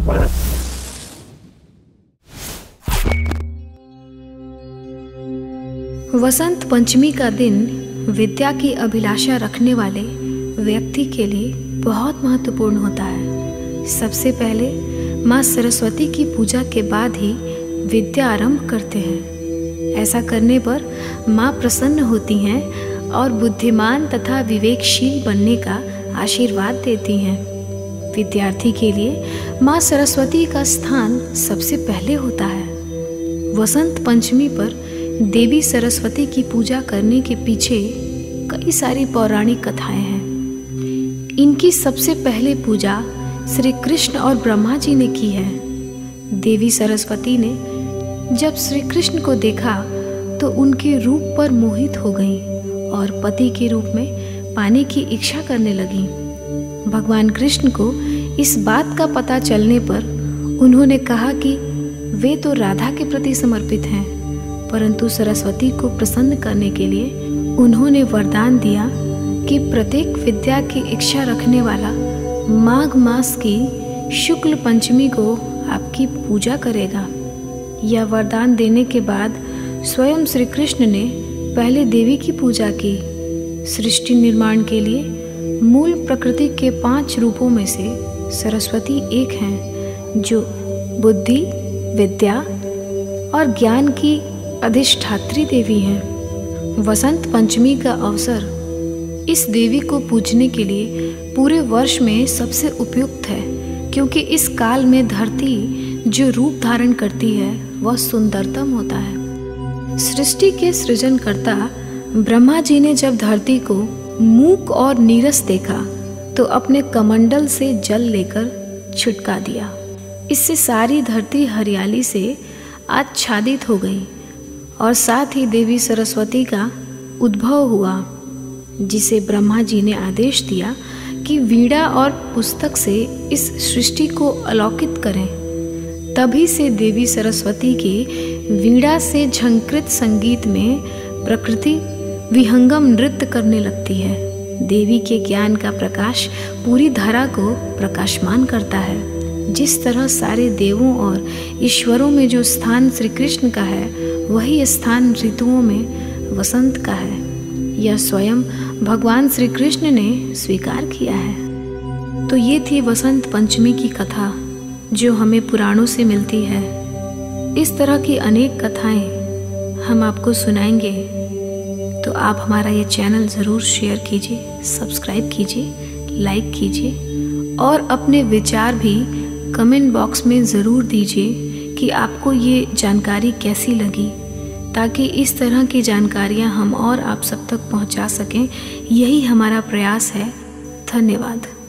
वसंत पंचमी का दिन विद्या की अभिलाषा रखने वाले व्यक्ति के लिए बहुत महत्वपूर्ण होता है। सबसे पहले माँ सरस्वती की पूजा के बाद ही विद्या आरंभ करते हैं। ऐसा करने पर माँ प्रसन्न होती हैं और बुद्धिमान तथा विवेकशील बनने का आशीर्वाद देती हैं। विद्यार्थी के लिए माँ सरस्वती का स्थान सबसे पहले होता है। वसंत पंचमी पर देवी सरस्वती की पूजा करने के पीछे कई सारी पौराणिक कथाएं हैं। इनकी सबसे पहले पूजा श्री कृष्ण और ब्रह्मा जी ने की है। देवी सरस्वती ने जब श्री कृष्ण को देखा तो उनके रूप पर मोहित हो गईं और पति के रूप में पाने की इच्छा करने लगीं। भगवान कृष्ण को इस बात का पता चलने पर उन्होंने कहा कि वे तो राधा के प्रति समर्पित हैं, परंतु सरस्वती को प्रसन्न करने के लिए उन्होंने वरदान दिया कि प्रत्येक विद्या की इच्छा रखने वाला माघ मास की शुक्ल पंचमी को आपकी पूजा करेगा। यह वरदान देने के बाद स्वयं श्री कृष्ण ने पहले देवी की पूजा की। सृष्टि निर्माण के लिए मूल प्रकृति के 5 रूपों में से सरस्वती एक हैं, जो बुद्धि, विद्या और ज्ञान की अधिष्ठात्री देवी हैं। वसंत पंचमी का अवसर इस देवी को पूजने के लिए पूरे वर्ष में सबसे उपयुक्त है, क्योंकि इस काल में धरती जो रूप धारण करती है वह सुंदरतम होता है। सृष्टि के सृजनकर्ता ब्रह्मा जी ने जब धरती को मूक और नीरस देखा तो अपने कमंडल से जल लेकर छिड़का दिया। इससे सारी धरती हरियाली से आच्छादित हो गई और साथ ही देवी सरस्वती का उद्भव हुआ, जिसे ब्रह्मा जी ने आदेश दिया कि वीणा और पुस्तक से इस सृष्टि को अलौकित करें। तभी से देवी सरस्वती के वीणा से झंकृत संगीत में प्रकृति विहंगम नृत्य करने लगती है। देवी के ज्ञान का प्रकाश पूरी धरा को प्रकाशमान करता है। जिस तरह सारे देवों और ईश्वरों में जो स्थान श्री कृष्ण का है, वही स्थान ऋतुओं में वसंत का है। यह स्वयं भगवान श्री कृष्ण ने स्वीकार किया है। तो ये थी वसंत पंचमी की कथा, जो हमें पुराणों से मिलती है। इस तरह की अनेक कथाएं हम आपको सुनाएंगे, तो आप हमारा ये चैनल ज़रूर शेयर कीजिए, सब्सक्राइब कीजिए, लाइक कीजिए और अपने विचार भी कमेंट बॉक्स में ज़रूर दीजिए कि आपको ये जानकारी कैसी लगी, ताकि इस तरह की जानकारियाँ हम और आप सब तक पहुँचा सकें। यही हमारा प्रयास है। धन्यवाद।